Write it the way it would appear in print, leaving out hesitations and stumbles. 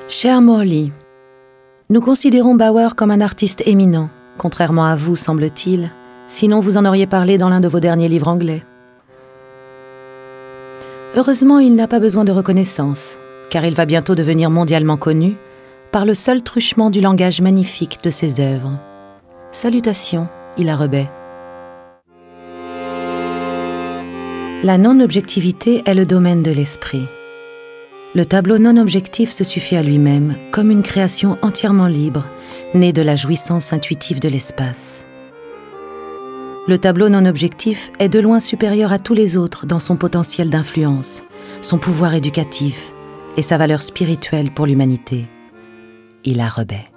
Cher Morley, nous considérons Bauer comme un artiste éminent, contrairement à vous, semble-t-il, sinon vous en auriez parlé dans l'un de vos derniers livres anglais. Heureusement, il n'a pas besoin de reconnaissance, car il va bientôt devenir mondialement connu par le seul truchement du langage magnifique de ses œuvres. Salutations, Hilaire Rebet. La non-objectivité est le domaine de l'esprit. Le tableau non-objectif se suffit à lui-même, comme une création entièrement libre, née de la jouissance intuitive de l'espace. Le tableau non-objectif est de loin supérieur à tous les autres dans son potentiel d'influence, son pouvoir éducatif et sa valeur spirituelle pour l'humanité. Hilaire Rebet.